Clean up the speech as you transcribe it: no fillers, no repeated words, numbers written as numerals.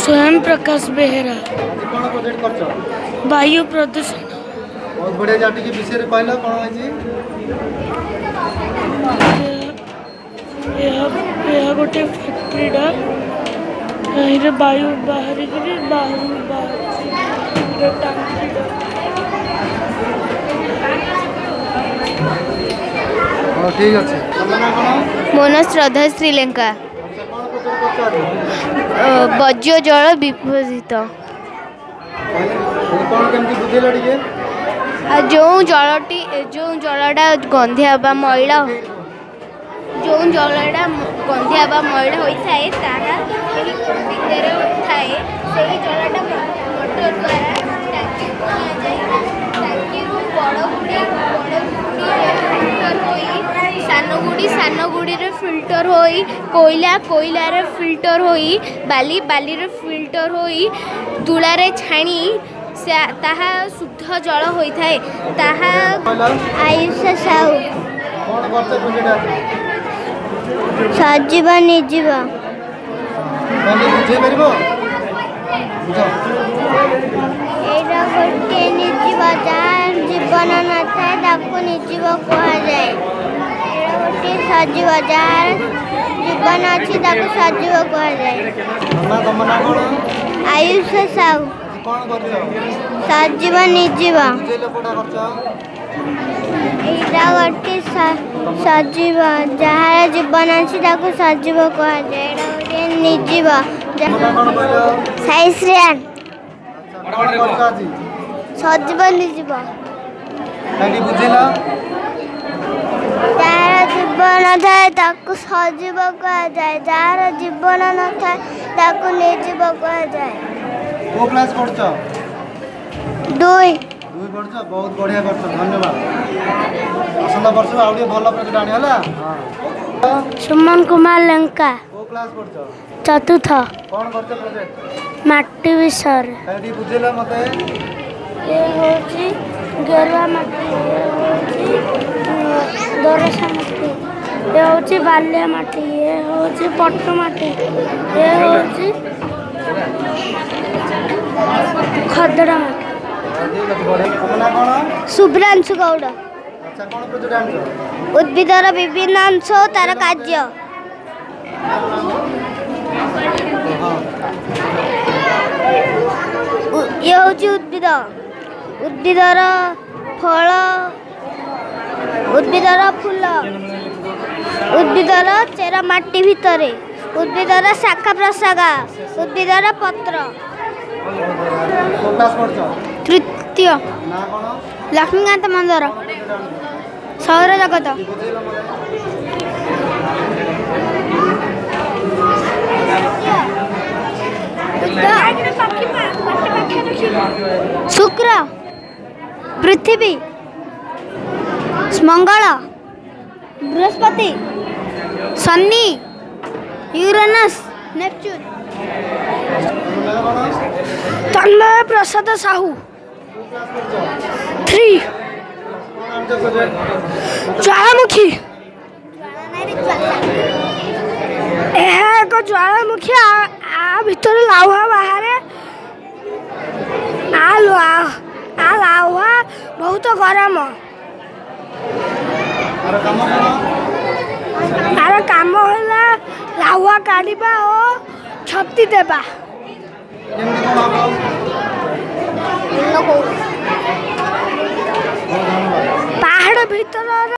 स्वयं प्रकाश बेहेरा। आज कौन प्रोजेक्ट कर वायु प्रदूषण। बहुत बढ़िया जाटी के विषय कहल कौन है गोटे फैक्ट्रीटा यही वायु बाहर ठीक अच्छे मो ना श्रद्धा श्रीलंका वज्र जल विभूषित जो जलटा गंधिया मैला जो जलटा गंधिया मैला होता है भितर थाए से जलटा मोटर द्वारा टांकी टांकी सानगुड़ी फिल्टर होई कोयला रे फिल्टर होई बाली रे फिल्टर होई तुला रे छाणी ताहा शुद्ध जल होता है ताहा आयुष साहू सजीवा निजीवा एटा गोटे निजीव जहाँ जीवन न थाए ताको निजीव कहुए गोटे सजीव जहाँ जीवन अच्छी सजीव कहुए आयुष साहू सजीव निजीव एटा गोटे सजीव जहाँ जीवन अच्छी सजीव कहुए गोटे निजीव साईश्रियान सजीव निजीव जार जीवन थाए सजीव कहुए जार जीवन न थाए निर्जीव कहुए क्लास पढ़छ दुई पढ़छ बहुत बढ़िया करछ धन्यवाद आसंता वर्ष आउ भल प्रोजेक्ट आनी हला सुमन कुमार लंका को क्लास पढ़छ चतुर्थ कौन करछ प्रोजेक्ट माटी विषय कहीं बुझेला मते ये होची गेरुआ माटी दोरसा माटी ये होची बालिया माटी ये होची पट्टू माटी ये होची खदड़ा माटी शुभ्रांशु गौड़ अच्छा कौन प्रोजेक्ट आनी उद्भिदर विभिन्न अंश तार कार्य ये हूँ उद्भिदर फल उद्भिदर फूल उद्भिदर चेरा माटी भितर उद्भिदर शाखा प्रशाखा उद्भिदर पत्र तृतीय लक्ष्मीकांत मंदर सौर जगत शुक्र पृथ्वी मंगल बृहस्पति शनि यूरेनस नेपच्यून तन्मय प्रसाद साहू 3 ज्वालामुखी एक ज्वालामुखी आ भितर लाउहा बाहर आ लाउहा बहुत गरम आर काम है लाउहा काढ़ा और छती देवा पहाड़ भीतर